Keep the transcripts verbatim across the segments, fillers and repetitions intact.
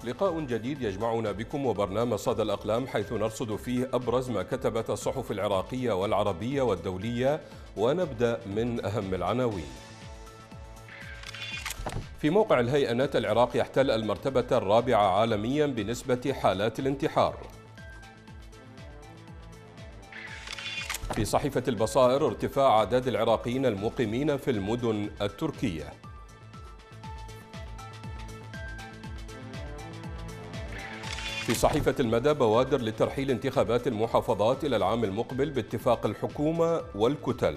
لقاء جديد يجمعنا بكم وبرنامج صدى الأقلام، حيث نرصد فيه أبرز ما كتبت الصحف العراقية والعربية والدولية، ونبدأ من أهم العناوين. في موقع الهيئة نت، العراق يحتل المرتبة الرابعة عالميا بنسبة حالات الانتحار. في صحيفة البصائر، ارتفاع أعداد العراقيين المقيمين في المدن التركية. في صحيفة المدى، بوادر لترحيل انتخابات المحافظات إلى العام المقبل باتفاق الحكومة والكتل.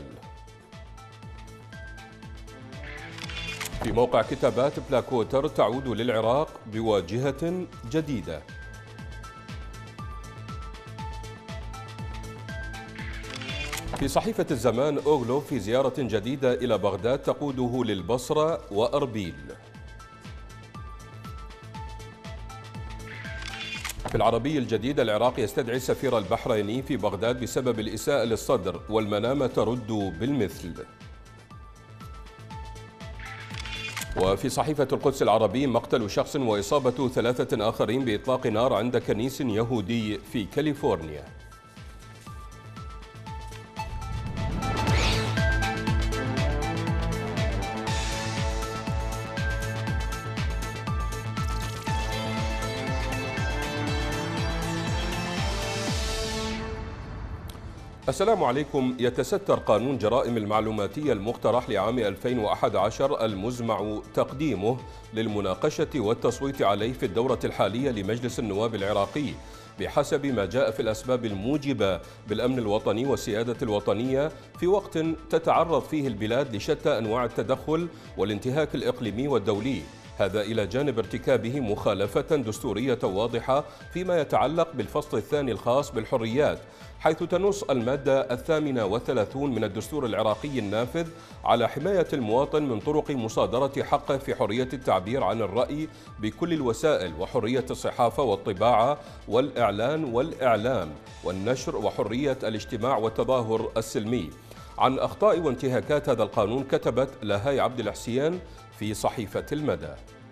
في موقع كتابات، بلاكوتر تعود للعراق بواجهة جديدة. في صحيفة الزمان، أوغلو في زيارة جديدة إلى بغداد تقوده للبصرة وأربيل. في العربي الجديد، العراق يستدعي السفير البحريني في بغداد بسبب الإساءة للصدر، والمنامة ترد بالمثل. وفي صحيفة القدس العربي، مقتل شخص وإصابة ثلاثة آخرين بإطلاق نار عند كنيس يهودي في كاليفورنيا. السلام عليكم. يتستر قانون جرائم المعلوماتية المقترح لعام ألفين وأحد عشر المزمع تقديمه للمناقشة والتصويت عليه في الدورة الحالية لمجلس النواب العراقي بحسب ما جاء في الأسباب الموجبة بالأمن الوطني والسيادة الوطنية، في وقت تتعرض فيه البلاد لشتى أنواع التدخل والانتهاك الإقليمي والدولي، هذا إلى جانب ارتكابه مخالفة دستورية واضحة فيما يتعلق بالفصل الثاني الخاص بالحريات، حيث تنص المادة الثامنة والثلاثون من الدستور العراقي النافذ على حماية المواطن من طرق مصادرة حقه في حرية التعبير عن الرأي بكل الوسائل، وحرية الصحافة والطباعة والإعلان والإعلام والنشر، وحرية الاجتماع والتظاهر السلمي. عن أخطاء وانتهاكات هذا القانون كتبت لهاي عبد الحسين في صحيفة المدى: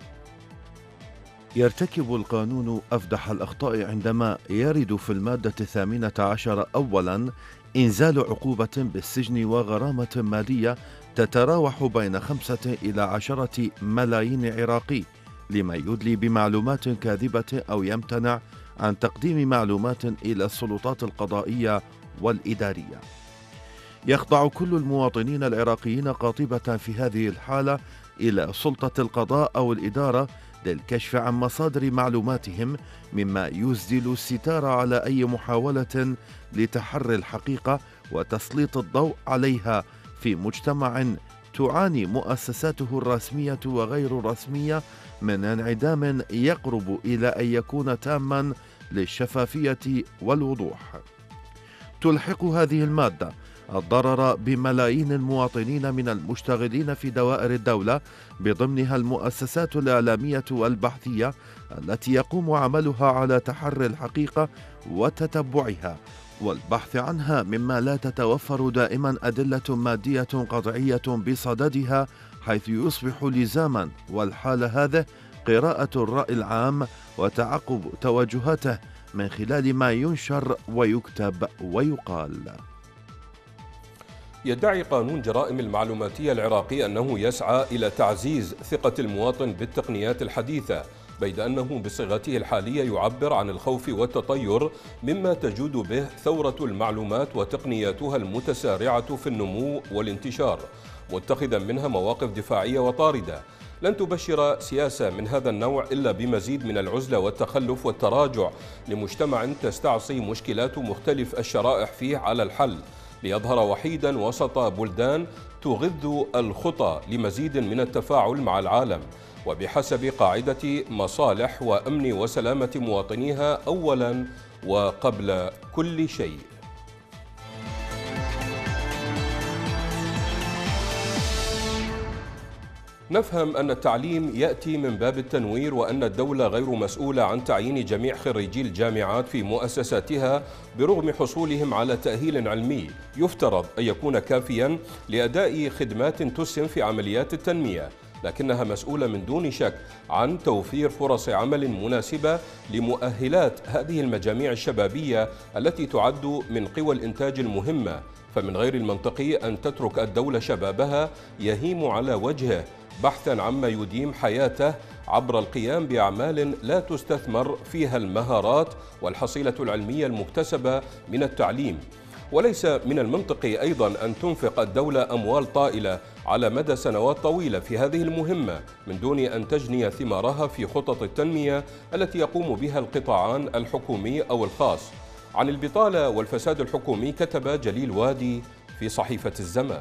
يرتكب القانون أفدح الأخطاء عندما يرد في المادة الثامنة عشر أولاً إنزال عقوبة بالسجن وغرامة مالية تتراوح بين خمسة إلى عشرة ملايين عراقي لمن يدلي بمعلومات كاذبة أو يمتنع عن تقديم معلومات إلى السلطات القضائية والإدارية. يخضع كل المواطنين العراقيين قاطبة في هذه الحالة إلى سلطة القضاء أو الإدارة للكشف عن مصادر معلوماتهم، مما يسدل الستار على أي محاولة لتحري الحقيقة وتسليط الضوء عليها في مجتمع تعاني مؤسساته الرسمية وغير الرسمية من انعدام يقرب إلى أن يكون تاما للشفافية والوضوح. تلحق هذه المادة الضرر بملايين المواطنين من المشتغلين في دوائر الدولة، بضمنها المؤسسات الإعلامية والبحثية التي يقوم عملها على تحري الحقيقة وتتبعها والبحث عنها، مما لا تتوفر دائما أدلة مادية قطعية بصددها، حيث يصبح لزاما والحال هذه قراءة الرأي العام وتعقب توجهاته من خلال ما ينشر ويكتب ويقال. يدعي قانون جرائم المعلوماتية العراقي أنه يسعى إلى تعزيز ثقة المواطن بالتقنيات الحديثة، بيد أنه بصيغته الحالية يعبر عن الخوف والتطير مما تجود به ثورة المعلومات وتقنياتها المتسارعة في النمو والانتشار، متخذا منها مواقف دفاعية وطاردة. لن تبشر سياسة من هذا النوع إلا بمزيد من العزلة والتخلف والتراجع لمجتمع تستعصي مشكلات مختلف الشرائح فيه على الحل، ليظهر وحيدا وسط بلدان تغذ الخطى لمزيد من التفاعل مع العالم، وبحسب قاعدة مصالح وأمن وسلامة مواطنيها أولا وقبل كل شيء. نفهم أن التعليم يأتي من باب التنوير، وأن الدولة غير مسؤولة عن تعيين جميع خريجي الجامعات في مؤسساتها برغم حصولهم على تأهيل علمي يفترض أن يكون كافيا لأداء خدمات تسهم في عمليات التنمية. لكنها مسؤولة من دون شك عن توفير فرص عمل مناسبة لمؤهلات هذه المجاميع الشبابية التي تعد من قوى الإنتاج المهمة. فمن غير المنطقي أن تترك الدولة شبابها يهيم على وجهه بحثاً عما يديم حياته عبر القيام بأعمال لا تستثمر فيها المهارات والحصيلة العلمية المكتسبة من التعليم. وليس من المنطقي أيضاً أن تنفق الدولة أموال طائلة على مدى سنوات طويلة في هذه المهمة من دون أن تجني ثمارها في خطط التنمية التي يقوم بها القطاعان الحكومي أو الخاص. عن البطالة والفساد الحكومي كتب جليل وادي في صحيفة الزمان: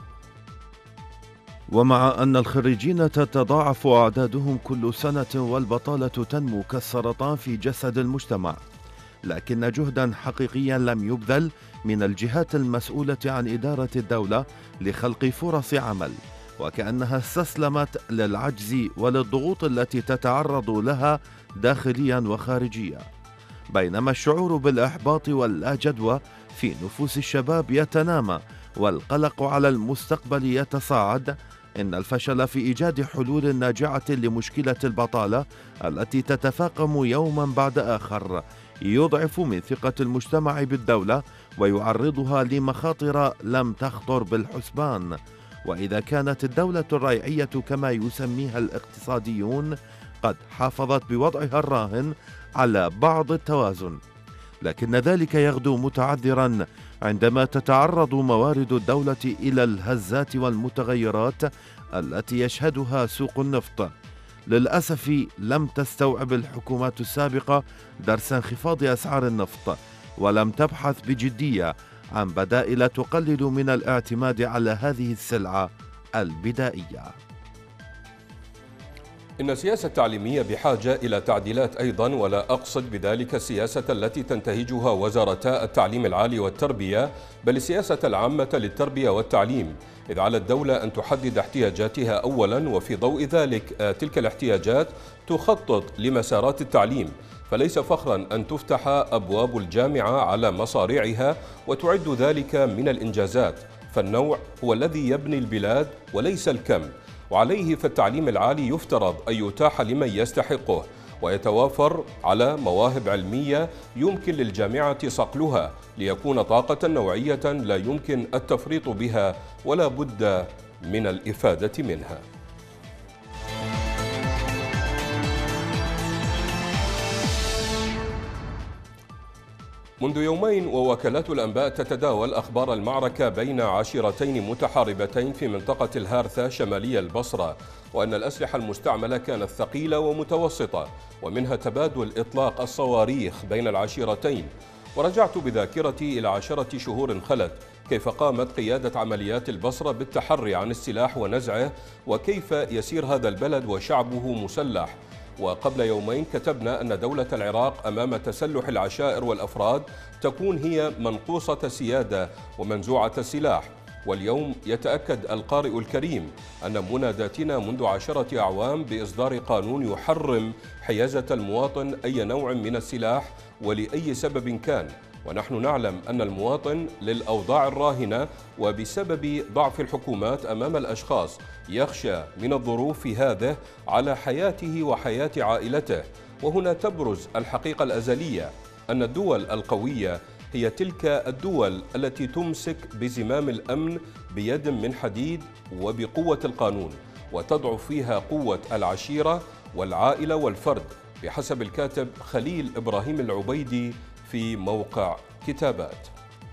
ومع أن الخريجين تتضاعف أعدادهم كل سنة والبطالة تنمو كالسرطان في جسد المجتمع، لكن جهدا حقيقيا لم يبذل من الجهات المسؤولة عن إدارة الدولة لخلق فرص عمل، وكأنها استسلمت للعجز وللضغوط التي تتعرض لها داخليا وخارجيا. بينما الشعور بالإحباط واللا جدوى في نفوس الشباب يتنامى والقلق على المستقبل يتصاعد، إن الفشل في إيجاد حلول ناجعة لمشكلة البطالة التي تتفاقم يوما بعد آخر يضعف من ثقة المجتمع بالدولة ويعرضها لمخاطر لم تخطر بالحسبان. وإذا كانت الدولة الريعية كما يسميها الاقتصاديون قد حافظت بوضعها الراهن على بعض التوازن، لكن ذلك يغدو متعذرا عندما تتعرض موارد الدولة إلى الهزات والمتغيرات التي يشهدها سوق النفط. للأسف لم تستوعب الحكومات السابقة درس انخفاض أسعار النفط، ولم تبحث بجدية عن بدائل تقلل من الاعتماد على هذه السلعة البدائية. إن السياسة التعليمية بحاجة إلى تعديلات أيضا، ولا أقصد بذلك السياسة التي تنتهجها وزارتا التعليم العالي والتربية، بل السياسة العامة للتربية والتعليم، إذ على الدولة أن تحدد احتياجاتها أولا، وفي ضوء ذلك تلك الاحتياجات تخطط لمسارات التعليم. فليس فخرا أن تفتح أبواب الجامعة على مصاريعها وتعد ذلك من الإنجازات، فالنوع هو الذي يبني البلاد وليس الكم. وعليه فالتعليم العالي يفترض أن يتاح لمن يستحقه ويتوافر على مواهب علمية يمكن للجامعة صقلها ليكون طاقة نوعية لا يمكن التفريط بها ولا بد من الإفادة منها. منذ يومين ووكالات الأنباء تتداول أخبار المعركة بين عشيرتين متحاربتين في منطقة الهارثة شمالي البصرة، وأن الأسلحة المستعملة كانت ثقيلة ومتوسطة، ومنها تبادل إطلاق الصواريخ بين العشيرتين. ورجعت بذاكرتي إلى عشرة شهور خلت كيف قامت قيادة عمليات البصرة بالتحري عن السلاح ونزعه، وكيف يسير هذا البلد وشعبه مسلح. وقبل يومين كتبنا أن دولة العراق أمام تسلح العشائر والأفراد تكون هي منقوصة السيادة ومنزوعة السلاح. واليوم يتأكد القارئ الكريم أن مناداتنا منذ عشرة أعوام بإصدار قانون يحرم حيازة المواطن أي نوع من السلاح ولأي سبب كان. ونحن نعلم أن المواطن للأوضاع الراهنة وبسبب ضعف الحكومات أمام الأشخاص يخشى من الظروف هذه على حياته وحياة عائلته. وهنا تبرز الحقيقة الأزلية أن الدول القوية هي تلك الدول التي تمسك بزمام الأمن بيد من حديد وبقوة القانون، وتضعف فيها قوة العشيرة والعائلة والفرد، بحسب الكاتب خليل إبراهيم العبيدي في موقع كتابات.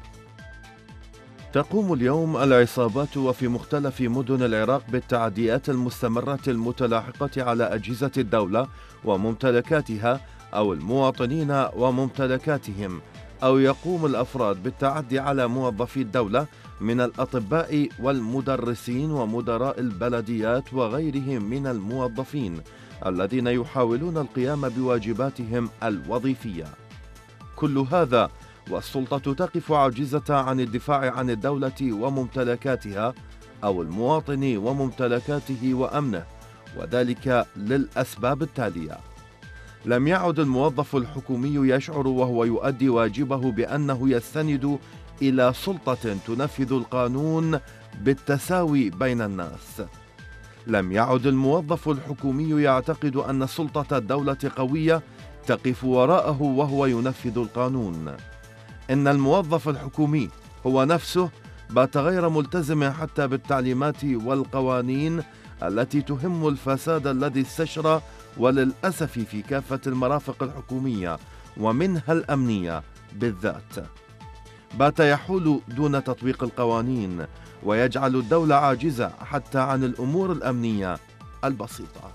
تقوم اليوم العصابات وفي مختلف مدن العراق بالتعديات المستمرة المتلاحقة على أجهزة الدولة وممتلكاتها أو المواطنين وممتلكاتهم، أو يقوم الأفراد بالتعدي على موظفي الدولة من الأطباء والمدرسين ومدراء البلديات وغيرهم من الموظفين الذين يحاولون القيام بواجباتهم الوظيفية. كل هذا والسلطة تقف عاجزة عن الدفاع عن الدولة وممتلكاتها أو المواطن وممتلكاته وأمنه، وذلك للأسباب التالية: لم يعد الموظف الحكومي يشعر وهو يؤدي واجبه بأنه يستند إلى سلطة تنفذ القانون بالتساوي بين الناس. لم يعد الموظف الحكومي يعتقد أن سلطة الدولة قوية تقف وراءه وهو ينفذ القانون. إن الموظف الحكومي هو نفسه بات غير ملتزم حتى بالتعليمات والقوانين التي تهم الفساد الذي استشرى وللأسف في كافة المرافق الحكومية ومنها الأمنية بالذات. بات يحول دون تطبيق القوانين ويجعل الدولة عاجزة حتى عن الأمور الأمنية البسيطة.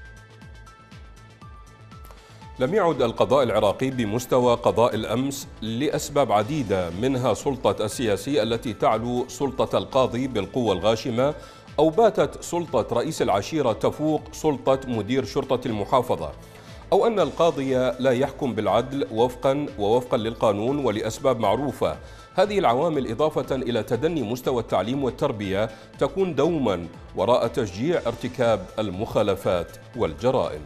لم يعد القضاء العراقي بمستوى قضاء الأمس لأسباب عديدة، منها سلطة السياسي التي تعلو سلطة القاضي بالقوة الغاشمة، أو باتت سلطة رئيس العشيرة تفوق سلطة مدير شرطة المحافظة، أو أن القاضي لا يحكم بالعدل وفقا ووفقا للقانون ولأسباب معروفة. هذه العوامل إضافة إلى تدني مستوى التعليم والتربية تكون دوما وراء تشجيع ارتكاب المخالفات والجرائم.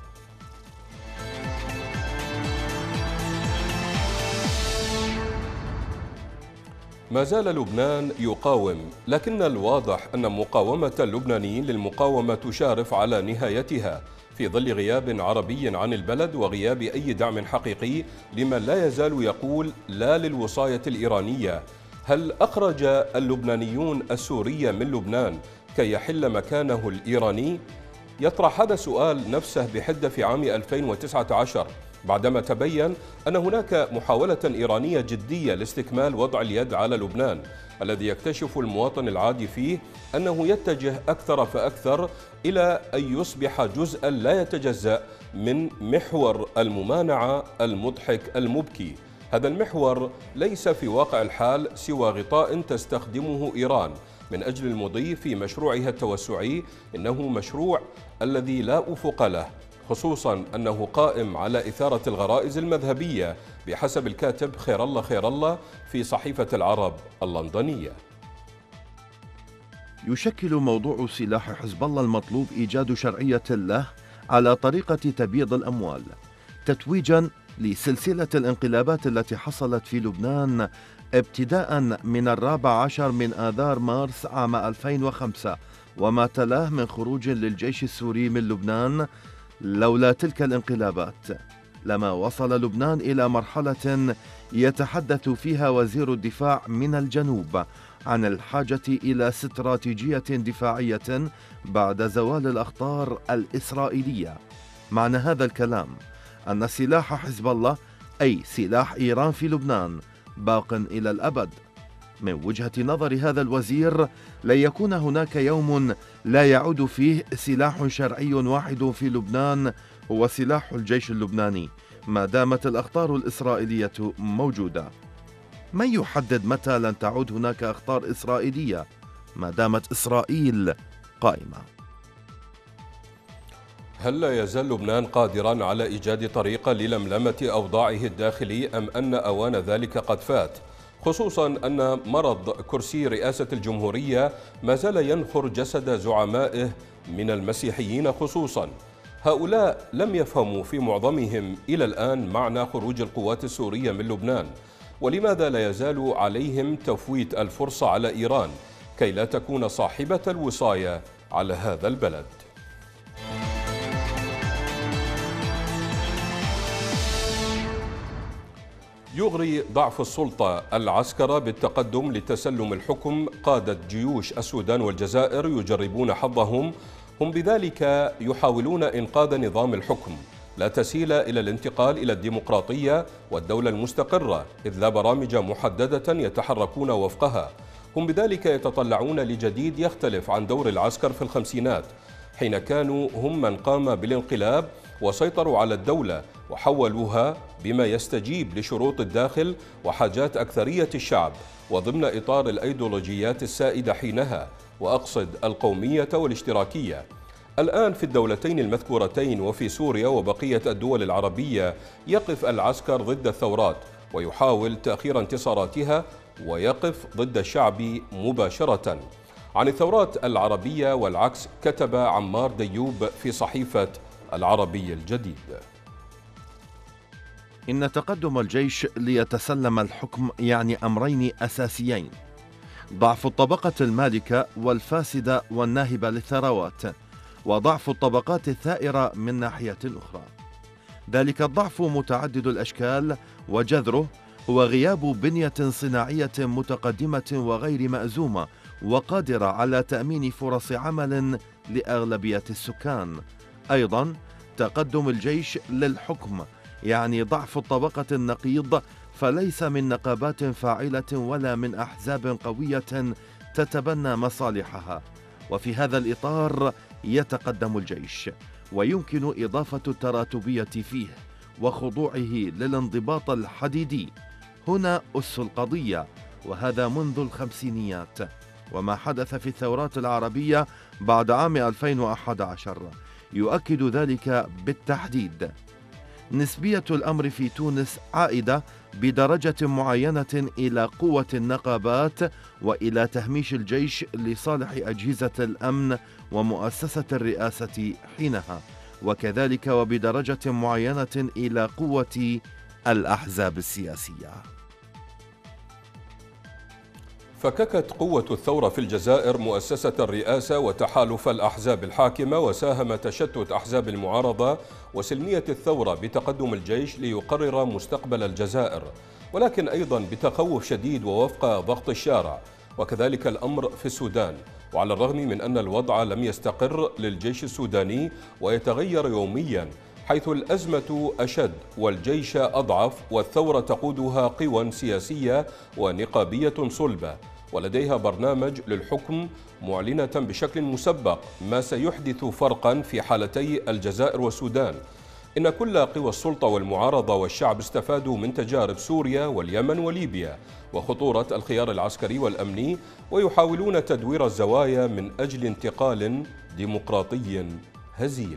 ما زال لبنان يقاوم، لكن الواضح أن مقاومة اللبنانيين للمقاومة تشارف على نهايتها في ظل غياب عربي عن البلد وغياب أي دعم حقيقي لمن لا يزال يقول لا للوصاية الإيرانية. هل أخرج اللبنانيون السوري من لبنان كي يحل مكانه الإيراني؟ يطرح هذا السؤال نفسه بحدة في عام ألفين وتسعة عشر بعدما تبين أن هناك محاولة إيرانية جدية لاستكمال وضع اليد على لبنان، الذي يكتشف المواطن العادي فيه أنه يتجه أكثر فأكثر إلى أن يصبح جزءا لا يتجزأ من محور الممانعة المضحك المبكي. هذا المحور ليس في واقع الحال سوى غطاء تستخدمه إيران من أجل المضي في مشروعها التوسعي. إنه مشروع الذي لا أفق له، خصوصا أنه قائم على إثارة الغرائز المذهبية بحسب الكاتب خير الله خير الله في صحيفة العرب اللندنية. يشكل موضوع سلاح حزب الله المطلوب إيجاد شرعية له على طريقة تبييض الأموال، تتويجا لسلسلة الانقلابات التي حصلت في لبنان ابتداء من الرابع عشر من آذار مارس عام ألفين وخمسة وما تلاه من خروج للجيش السوري من لبنان. لولا تلك الانقلابات لما وصل لبنان إلى مرحلة يتحدث فيها وزير الدفاع من الجنوب عن الحاجة إلى استراتيجية دفاعية بعد زوال الأخطار الإسرائيلية. معنى هذا الكلام أن سلاح حزب الله أي سلاح إيران في لبنان باق إلى الأبد. من وجهة نظر هذا الوزير لن يكون هناك يوم لا يعود فيه سلاح شرعي واحد في لبنان هو سلاح الجيش اللبناني ما دامت الأخطار الإسرائيلية موجودة. من يحدد متى لن تعود هناك أخطار إسرائيلية ما دامت إسرائيل قائمة؟ هل لا يزال لبنان قادرا على إيجاد طريقة للملمة أوضاعه الداخلي، أم أن أوان ذلك قد فات؟ خصوصا أن مرض كرسي رئاسة الجمهورية ما زال ينخر جسد زعمائه من المسيحيين خصوصا. هؤلاء لم يفهموا في معظمهم إلى الآن معنى خروج القوات السورية من لبنان، ولماذا لا يزال عليهم تفويت الفرصة على إيران كي لا تكون صاحبة الوصاية على هذا البلد؟ يغري ضعف السلطة العسكرة بالتقدم لتسلم الحكم. قادة جيوش السودان والجزائر يجربون حظهم، هم بذلك يحاولون إنقاذ نظام الحكم لا تسهيل إلى الانتقال إلى الديمقراطية والدولة المستقرة، إذ لا برامج محددة يتحركون وفقها. هم بذلك يتطلعون لجديد يختلف عن دور العسكر في الخمسينات، حين كانوا هم من قام بالانقلاب وسيطروا على الدولة وحولوها بما يستجيب لشروط الداخل وحاجات أكثرية الشعب، وضمن إطار الأيديولوجيات السائدة حينها، وأقصد القومية والاشتراكية. الآن في الدولتين المذكورتين وفي سوريا وبقية الدول العربية يقف العسكر ضد الثورات ويحاول تأخير انتصاراتها، ويقف ضد الشعب مباشرة. عن الثورات العربية والعكس كتب عمار ديوب في صحيفة العربي الجديد: إن تقدم الجيش ليتسلم الحكم يعني أمرين أساسيين: ضعف الطبقة المالكة والفاسدة والناهبة للثروات، وضعف الطبقات الثائرة من ناحية أخرى. ذلك الضعف متعدد الأشكال، وجذره هو غياب بنية صناعية متقدمة وغير مأزومة وقادرة على تأمين فرص عمل لأغلبية السكان. أيضا تقدم الجيش للحكم يعني ضعف الطبقة النقيض، فليس من نقابات فاعلة ولا من أحزاب قوية تتبنى مصالحها. وفي هذا الإطار يتقدم الجيش، ويمكن إضافة التراتبية فيه وخضوعه للانضباط الحديدي. هنا أس القضية، وهذا منذ الخمسينيات. وما حدث في الثورات العربية بعد عام ألفين وأحد عشر يؤكد ذلك بالتحديد. نسبية الأمر في تونس عائدة بدرجة معينة إلى قوة النقابات وإلى تهميش الجيش لصالح أجهزة الأمن ومؤسسة الرئاسة حينها، وكذلك وبدرجة معينة إلى قوة الأحزاب السياسية. فككت قوة الثورة في الجزائر مؤسسة الرئاسة وتحالف الأحزاب الحاكمة، وساهم تشتت أحزاب المعارضة وسلمية الثورة بتقدم الجيش ليقرر مستقبل الجزائر، ولكن أيضا بتخوف شديد ووفق ضغط الشارع. وكذلك الأمر في السودان، وعلى الرغم من أن الوضع لم يستقر للجيش السوداني ويتغير يوميا، حيث الأزمة أشد والجيش أضعف والثورة تقودها قوى سياسية ونقابية صلبة ولديها برنامج للحكم معلنة بشكل مسبق ما سيحدث فرقا في حالتي الجزائر والسودان. إن كل قوى السلطة والمعارضة والشعب استفادوا من تجارب سوريا واليمن وليبيا وخطورة الخيار العسكري والأمني، ويحاولون تدوير الزوايا من أجل انتقال ديمقراطي هزيل.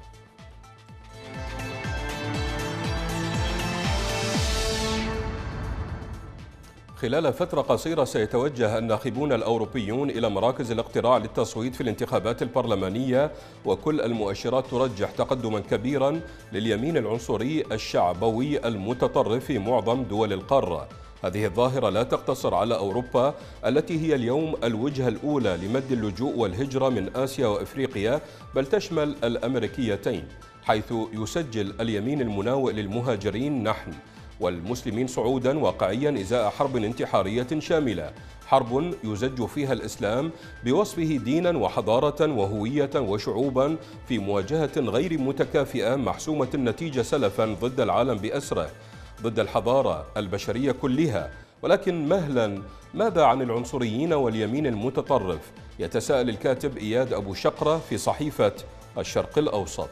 خلال فترة قصيرة سيتوجه الناخبون الأوروبيون إلى مراكز الاقتراع للتصويت في الانتخابات البرلمانية، وكل المؤشرات ترجح تقدما كبيرا لليمين العنصري الشعبوي المتطرف في معظم دول القارة. هذه الظاهرة لا تقتصر على أوروبا التي هي اليوم الوجهة الأولى لمد اللجوء والهجرة من آسيا وإفريقيا، بل تشمل الأمريكيتين، حيث يسجل اليمين المناوئ للمهاجرين نحن والمسلمين صعودا واقعيا إزاء حرب انتحارية شاملة، حرب يزج فيها الإسلام بوصفه دينا وحضارة وهوية وشعوبا في مواجهة غير متكافئة محسومة النتيجة سلفا ضد العالم بأسره، ضد الحضارة البشرية كلها. ولكن مهلا، ماذا عن العنصريين واليمين المتطرف؟ يتساءل الكاتب إياد أبو شقرة في صحيفة الشرق الأوسط.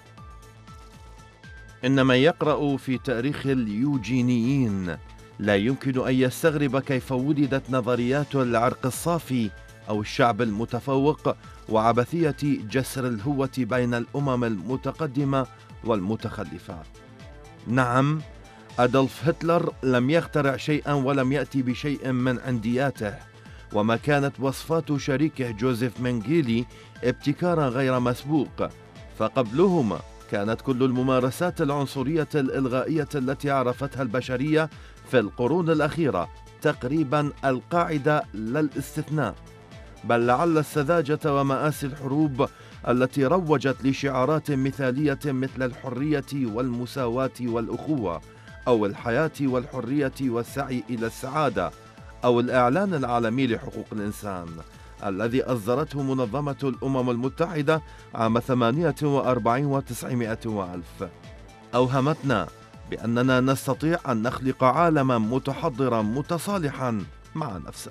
إن من يقرأ في تاريخ اليوجينيين لا يمكن أن يستغرب كيف ولدت نظريات العرق الصافي أو الشعب المتفوق وعبثية جسر الهوة بين الأمم المتقدمة والمتخلفة. نعم، أدولف هتلر لم يخترع شيئا ولم يأتي بشيء من عندياته، وما كانت وصفات شريكه جوزيف منغيلي ابتكارا غير مسبوق، فقبلهما كانت كل الممارسات العنصرية الإلغائية التي عرفتها البشرية في القرون الأخيرة تقريبا القاعدة لا الاستثناء. بل لعل السذاجة ومآسي الحروب التي روجت لشعارات مثالية مثل الحرية والمساواة والأخوة، أو الحياة والحرية والسعي إلى السعادة، أو الإعلان العالمي لحقوق الإنسان الذي أصدرته منظمة الأمم المتحدة عام ثمانية وأربعين وتسعمائة وألف، أوهمتنا بأننا نستطيع أن نخلق عالما متحضرا متصالحا مع نفسه.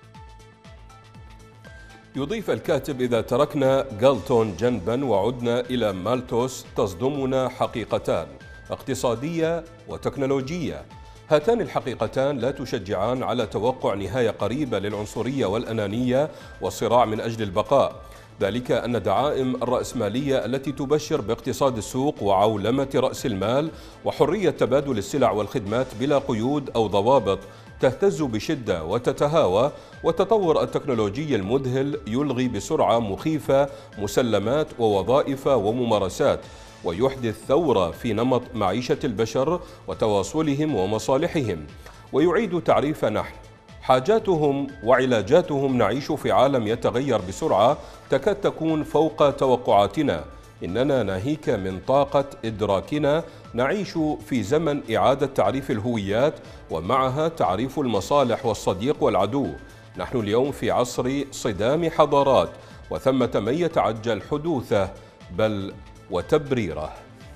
يضيف الكاتب: إذا تركنا غالتون جنبا وعدنا إلى مالتوس تصدمنا حقيقتان اقتصادية وتكنولوجية. هاتان الحقيقتان لا تشجعان على توقع نهاية قريبة للعنصرية والأنانية والصراع من أجل البقاء، ذلك أن دعائم الرأسمالية التي تبشر باقتصاد السوق وعولمة رأس المال وحرية تبادل السلع والخدمات بلا قيود أو ضوابط تهتز بشدة وتتهاوى، والتطور التكنولوجي المذهل يلغي بسرعة مخيفة مسلمات ووظائف وممارسات، ويحدث ثورة في نمط معيشة البشر وتواصلهم ومصالحهم، ويعيد تعريف نحن حاجاتهم وعلاجاتهم. نعيش في عالم يتغير بسرعة تكاد تكون فوق توقعاتنا. إننا ناهيك من طاقة إدراكنا. نعيش في زمن إعادة تعريف الهويات ومعها تعريف المصالح والصديق والعدو. نحن اليوم في عصر صدام حضارات، وثمة من يتعجل حدوثه بل وتبريره.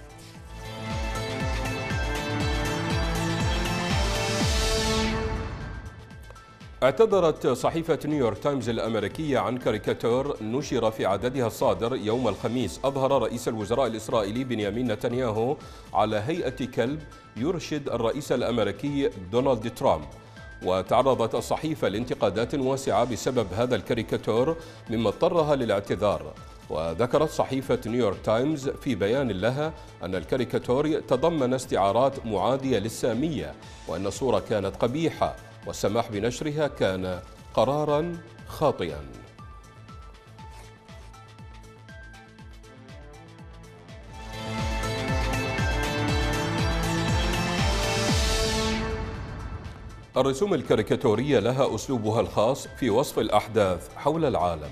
اعتذرت صحيفة نيويورك تايمز الأمريكية عن كاريكاتير نشر في عددها الصادر يوم الخميس أظهر رئيس الوزراء الإسرائيلي بنيامين نتنياهو على هيئة كلب يرشد الرئيس الأمريكي دونالد ترامب. وتعرضت الصحيفة لانتقادات واسعة بسبب هذا الكاريكاتير مما اضطرها للاعتذار. وذكرت صحيفة نيويورك تايمز في بيان لها أن الكاريكاتير تضمن استعارات معادية للسامية وأن الصورة كانت قبيحة، والسماح بنشرها كان قراراً خاطئاً. الرسوم الكاريكاتورية لها أسلوبها الخاص في وصف الأحداث حول العالم.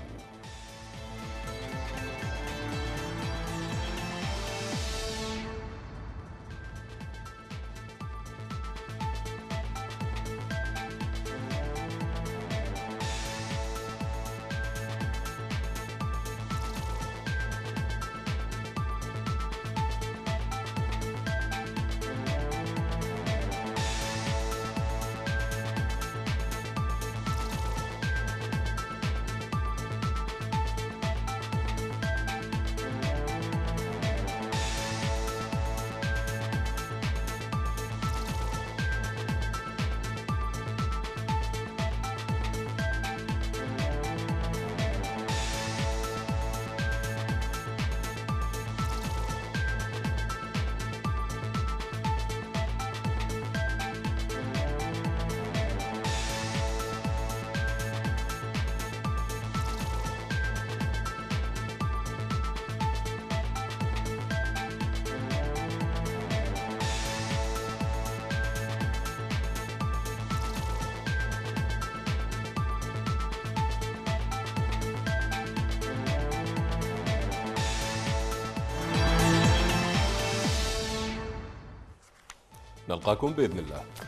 نلقاكم بإذن الله.